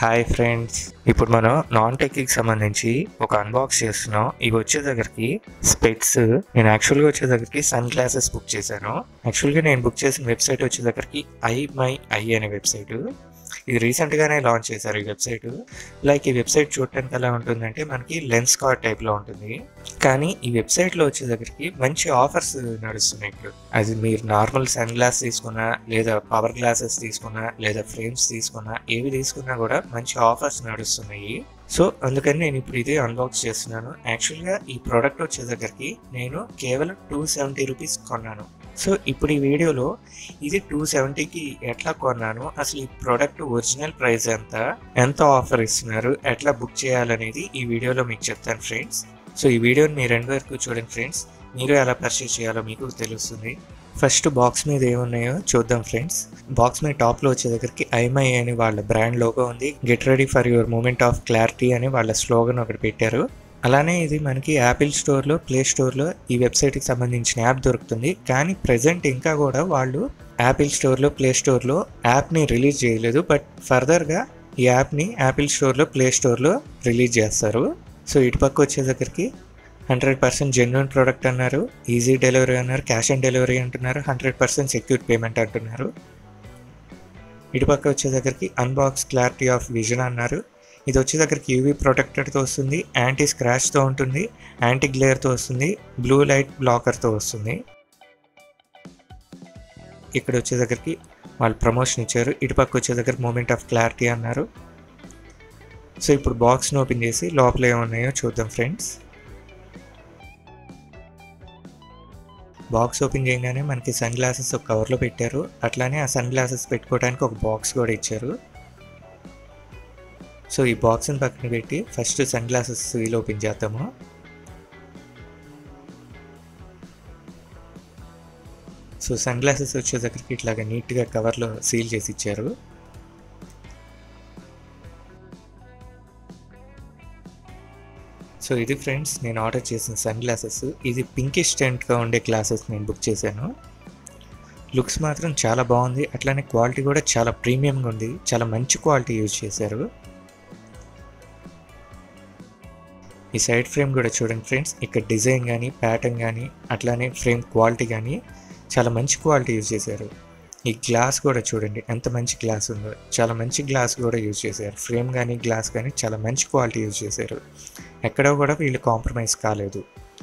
Hi friends, ఇప్పుడు మనం non టెక్కి సంబంధించి ఒక అన్బాక్స్ చేస్తున్నాం. ఇవి వచ్చే దగ్గరికి స్పెట్స్. నేను యాక్చువల్గా వచ్చే దగ్గరికి సన్ గ్లాసెస్ బుక్ చేశాను. యాక్చువల్గా నేను బుక్ చేసిన వెబ్సైట్ వచ్చే దగ్గరికి ఐ అనే వెబ్సైట్. ఇది రీసెంట్గానే లాంచ్ చేశారు ఈ వెబ్సైట్. లైక్ ఈ వెబ్సైట్ చూడటానికి ఎలా ఉంటుందంటే మనకి లెన్స్ కార్డ్ టైప్లో ఉంటుంది. కానీ ఈ వెబ్సైట్లో వచ్చే దగ్గరికి మంచి ఆఫర్స్ నడుస్తున్నాయి. ఇప్పుడు అది మీరు నార్మల్ సన్ గ్లాస్ తీసుకున్నా, లేదా పవర్ గ్లాసెస్ తీసుకున్నా, లేదా ఫ్రేమ్స్ తీసుకున్నా, ఏవి తీసుకున్నా కూడా మంచి ఆఫర్స్ నడుస్తున్నాయి. సో అందుకని నేను ఇప్పుడు ఇది అన్బాక్స్ చేస్తున్నాను. యాక్చువల్గా ఈ ప్రోడక్ట్ వచ్చే దగ్గరికి నేను కేవలం 270 రూపీస్ కొన్నాను. సో ఇప్పుడు ఈ వీడియోలో ఇది 270కి ఎట్లా కొన్నాను, అసలు ఈ ప్రోడక్ట్ ఒరిజినల్ ప్రైస్ ఎంత ఆఫర్ ఇస్తున్నారు, ఎట్లా బుక్ చేయాలనేది ఈ వీడియోలో మీకు చెప్తాను ఫ్రెండ్స్. సో ఈ వీడియోని మీరు ఎండ్ వరకు చూడండి ఫ్రెండ్స్. మీరు ఎలా పర్చేస్ చేయాలో మీకు తెలుస్తుంది. ఫస్ట్ బాక్స్ మీద ఏమున్నాయో చూద్దాం ఫ్రెండ్స్. బాక్స్ మీద టాప్లో వచ్చే దగ్గరికి ఐమై అని వాళ్ళ బ్రాండ్ లోగో ఉంది. Get ready for your moment of clarity అని వాళ్ళ స్లోగన్ ఒకటి పెట్టారు. అలానే ఇది మనకి యాపిల్ స్టోర్లో, ప్లే స్టోర్లో ఈ వెబ్సైట్కి సంబంధించిన యాప్ దొరుకుతుంది. కానీ ప్రజెంట్ ఇంకా కూడా వాళ్ళు యాపిల్ స్టోర్లో, ప్లే స్టోర్లో యాప్ని రిలీజ్ చేయలేదు. బట్ ఫర్దర్గా ఈ యాప్ని యాపిల్ స్టోర్లో, ప్లే స్టోర్లో రిలీజ్ చేస్తారు. సో ఇటుపక్క వచ్చే దగ్గరికి 100% జెన్యూన్ ప్రోడక్ట్ అన్నారు, ఈజీ డెలివరీ అన్నారు, క్యాష్ ఆన్ డెలివరీ అంటున్నారు, 100% సెక్యూర్ పేమెంట్ అంటున్నారు. ఇటుపక్క వచ్చే దగ్గరికి అన్బాక్స్ క్లారిటీ ఆఫ్ విజన్ అన్నారు. ఇది వచ్చే దగ్గరికి యూవీ ప్రొటెక్టర్తో వస్తుంది, యాంటీ స్క్రాచ్తో ఉంటుంది, యాంటీ గ్లేర్తో వస్తుంది, బ్లూ లైట్ బ్లాకర్తో వస్తుంది. ఇక్కడ వచ్చే దగ్గరికి వాళ్ళు ప్రమోషన్ ఇచ్చారు. ఇటుపక్క వచ్చే దగ్గర మూమెంట్ ఆఫ్ క్లారిటీ అన్నారు. సో ఇప్పుడు బాక్స్ని ఓపెన్ చేసి లోపల ఏమున్నాయో చూద్దాం ఫ్రెండ్స్. బాక్స్ ఓపెన్ చేయగానే మనకి సన్ గ్లాసెస్ ఒక కవర్లో పెట్టారు. అట్లానే ఆ సన్ గ్లాసెస్ పెట్టుకోవడానికి ఒక బాక్స్ కూడా ఇచ్చారు. సో ఈ బాక్స్ని పక్కన పెట్టి first sunglasses seal open చేద్దాము. సో సన్ గ్లాసెస్ వచ్చే దగ్గరికి ఇట్లాగా నీట్గా కవర్లో సీల్ చేసి ఇచ్చారు. సో ఇది ఫ్రెండ్స్ నేను ఆర్డర్ చేసిన సన్ గ్లాసెస్. ఇది పింకిష్ టెంట్గా ఉండే గ్లాసెస్ నేను బుక్ చేశాను. లుక్స్ మాత్రం చాలా బాగుంది. అట్లానే క్వాలిటీ కూడా చాలా ప్రీమియంగా ఉంది. చాలా మంచి క్వాలిటీ యూజ్ చేశారు. ఈ సైడ్ ఫ్రేమ్ కూడా చూడండి ఫ్రెండ్స్. ఇక్కడ డిజైన్ కానీ, ప్యాటర్న్ కానీ, అట్లానే ఫ్రేమ్ క్వాలిటీ కానీ చాలా మంచి క్వాలిటీ యూజ్ చేశారు. ఈ గ్లాస్ కూడా చూడండి ఎంత మంచి గ్లాస్ ఉందో. చాలా మంచి గ్లాస్ కూడా యూజ్ చేశారు. ఫ్రేమ్ కానీ, గ్లాస్ కానీ చాలా మంచి క్వాలిటీ యూజ్ చేశారు. ఎక్కడో కూడా వీళ్ళు కాంప్రమైజ్ కాలేదు.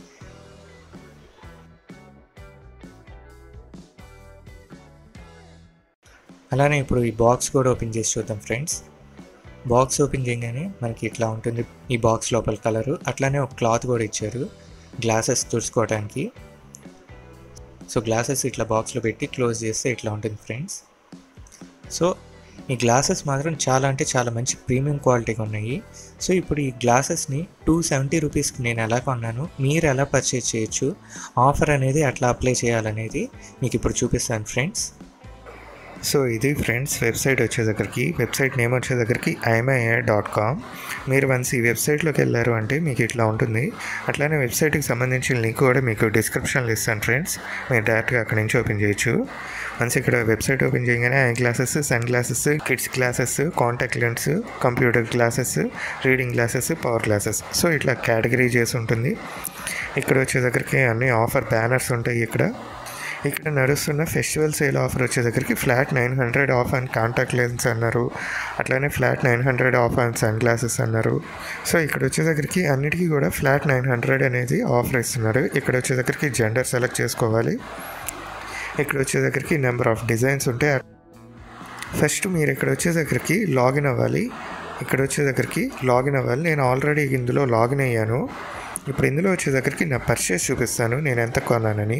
అలానే ఇప్పుడు ఈ బాక్స్ కూడా ఓపెన్ చేసి చూద్దాం ఫ్రెండ్స్. బాక్స్ ఓపెన్ చేయగానే మనకి ఇట్లా ఉంటుంది ఈ బాక్స్ లోపల కలరు. అట్లానే ఒక క్లాత్ కూడా ఇచ్చారు గ్లాసెస్ తుడుచుకోవడానికి. సో గ్లాసెస్ ఇట్లా బాక్స్లో పెట్టి క్లోజ్ చేస్తే ఇట్లా ఉంటుంది ఫ్రెండ్స్. సో ఈ గ్లాసెస్ మాత్రం చాలా అంటే చాలా మంచి ప్రీమియం క్వాలిటీగా ఉన్నాయి. సో ఇప్పుడు ఈ గ్లాసెస్ని 270 రూపీస్కి నేను ఎలా కొన్నాను, మీరు ఎలా పర్చేజ్ చేయొచ్చు, ఆఫర్ అనేది అట్లా అప్లై చేయాలనేది మీకు ఇప్పుడు చూపిస్తాను ఫ్రెండ్స్. సో ఇది ఫ్రెండ్స్ వెబ్సైట్ వచ్చే దగ్గరికి, వెబ్సైట్ నేమ్ వచ్చే దగ్గరికి imai.com. మీరు వన్స్ ఈ వెబ్సైట్లోకి వెళ్ళారు అంటే మీకు ఇట్లా ఉంటుంది. అట్లానే వెబ్సైట్కి సంబంధించిన లింక్ కూడా మీకు డిస్క్రిప్షన్లో ఇస్తాను ఫ్రెండ్స్. మీరు డైరెక్ట్గా అక్కడి నుంచి ఓపెన్ చేయొచ్చు. వన్స్ ఇక్కడ వెబ్సైట్ ఓపెన్ చేయగానే eye glasses, sunglasses, kids glasses, contact lens, computer glasses, reading glasses, power glasses, so ఇట్లా కేటగిరీ చేసి ఉంటుంది. ఇక్కడ వచ్చే దగ్గరికి అన్ని ఆఫర్ బ్యానర్స్ ఉంటాయి. ఇక్కడ నడుస్తున్న ఫెస్టివల్ సేల్ ఆఫర్ వచ్చే దగ్గరికి flat 900 off and contact lens అన్నారు. అట్లానే flat 900 off and sunglasses అన్నారు. సో ఇక్కడ వచ్చే దగ్గరికి అన్నిటికీ కూడా ఫ్లాట్ 900 అనేది ఆఫర్ ఇస్తున్నారు. ఇక్కడ వచ్చే దగ్గరికి జెండర్ సెలెక్ట్ చేసుకోవాలి. ఇక్కడ వచ్చే దగ్గరికి నెంబర్ ఆఫ్ డిజైన్స్ ఉంటాయి. ఫస్ట్ మీరు ఇక్కడ వచ్చే దగ్గరికి లాగిన్ అవ్వాలి. నేను ఆల్రెడీ ఇందులో లాగిన్ అయ్యాను. ఇప్పుడు ఇందులో వచ్చే దగ్గరికి నా పర్చేస్ చూపిస్తాను నేను ఎంత కొన్నానని.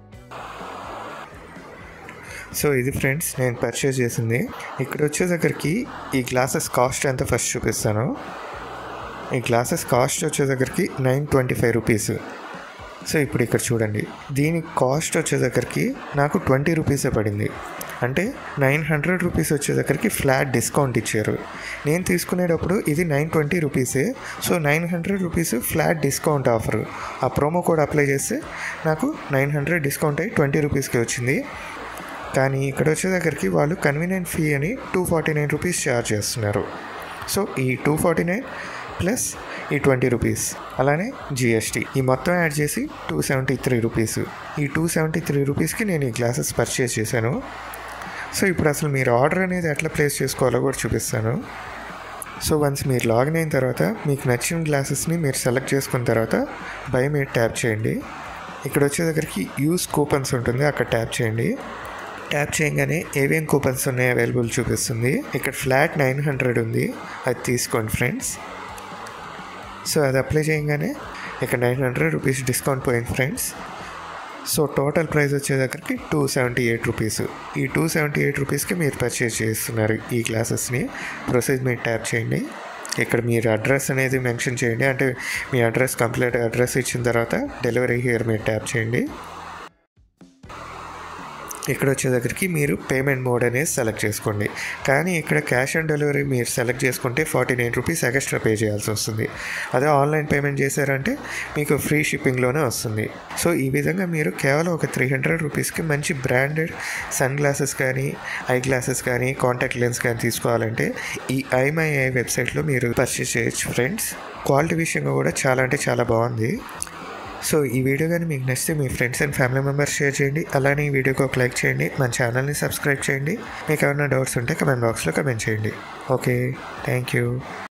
సో ఇది ఫ్రెండ్స్ నేను పర్చేస్ చేసింది. ఇక్కడ వచ్చే దగ్గరికి ఈ గ్లాసెస్ కాస్ట్ ఎంత ఫస్ట్ చూపిస్తాను. ఈ గ్లాసెస్ కాస్ట్ వచ్చే దగ్గరికి 925 రూపీస్. సో ఇప్పుడు ఇక్కడ చూడండి, దీని కాస్ట్ వచ్చే దగ్గరికి నాకు 20 రూపీసే పడింది. అంటే 900 రూపీస్ వచ్చే దగ్గరికి ఫ్లాట్ డిస్కౌంట్ ఇచ్చారు. నేను తీసుకునేటప్పుడు ఇది 920 రూపీసే. So 900 rupees flat discount offer. ఆ ప్రోమో కోడ్ అప్లై చేస్తే నాకు 900 డిస్కౌంట్ అయ్యి 20 రూపీస్కి వచ్చింది. కానీ ఇక్కడ వచ్చే దగ్గరికి వాళ్ళు కన్వీనియంట్ ఫీ అని 249 రూపీస్ ఛార్జ్ చేస్తున్నారు. సో ఈ 249 ప్లస్ ఈ 20 రూపీస్, అలానే జిఎస్టీ, ఈ మొత్తం యాడ్ చేసి 273 రూపీస్. ఈ 273 రూపీస్కి నేను ఈ గ్లాసెస్ పర్చేస్ చేశాను. సో ఇప్పుడు అసలు మీరు ఆర్డర్ అనేది ఎట్లా ప్లేస్ చేసుకోవాలో కూడా చూపిస్తాను. సో వన్స్ మీరు లాగిన్ అయిన తర్వాత మీకు నచ్చిన గ్లాసెస్ని మీరు సెలెక్ట్ చేసుకున్న తర్వాత బై మీద ట్యాప్ చేయండి. ఇక్కడ వచ్చే దగ్గరికి యూస్ కూపన్స్ ఉంటుంది, అక్కడ ట్యాప్ చేయండి. ట్యాప్ చేయగానే ఏమేం కూపన్స్ ఉన్నాయి అవైలబుల్ చూపిస్తుంది. ఇక్కడ ఫ్లాట్ 900 ఉంది, అది తీసుకోండి ఫ్రెండ్స్. సో అది అప్లై చేయగానే ఇక్కడ 900 రూపీస్ డిస్కౌంట్ పోయింది ఫ్రెండ్స్. సో టోటల్ ప్రైస్ వచ్చే దగ్గరికి 278 రూపీస్. ఈ 278 రూపీస్కి మీరు పర్చేస్ చేస్తున్నారు ఈ గ్లాసెస్ని. ప్రొసీజ్ మీద ట్యాప్ చేయండి. ఇక్కడ మీరు అడ్రస్ అనేది మెన్షన్ చేయండి, అంటే మీ అడ్రస్ కంప్లీట్ అడ్రస్ ఇచ్చిన తర్వాత డెలివరీ హియర్ మీద ట్యాప్ చేయండి. ఇక్కడ వచ్చే దగ్గరికి మీరు పేమెంట్ మోడ్ అనేది సెలెక్ట్ చేసుకోండి. కానీ ఇక్కడ క్యాష్ ఆన్ డెలివరీ మీరు సెలెక్ట్ చేసుకుంటే 49 రూపీస్ ఎక్స్ట్రా పే చేయాల్సి వస్తుంది. అదే ఆన్లైన్ పేమెంట్ చేశారంటే మీకు ఫ్రీ షిప్పింగ్లోనే వస్తుంది. సో ఈ విధంగా మీరు కేవలం ఒక 300 రూపీస్కి మంచి బ్రాండెడ్ సన్ గ్లాసెస్ కానీ, ఐ గ్లాసెస్ కానీ, కాంటాక్ట్ లెన్స్ కానీ తీసుకోవాలంటే ఈ ఐమై వెబ్సైట్లో మీరు పర్చేస్ చేయొచ్చు ఫ్రెండ్స్. క్వాలిటీ విషయంగా కూడా చాలా అంటే చాలా బాగుంది. సో ఈ వీడియో కానీ మీకు నచ్చితే మీ friends and family members share చేయండి. అలానే ఈ వీడియోకి ఒక లైక్ చేయండి. మన ఛానల్ని సబ్స్క్రైబ్ చేయండి. మీకు ఏమైనా డౌట్స్ ఉంటే కమెంట్ బాక్స్లో కమెంట్ చేయండి. Okay, thank you.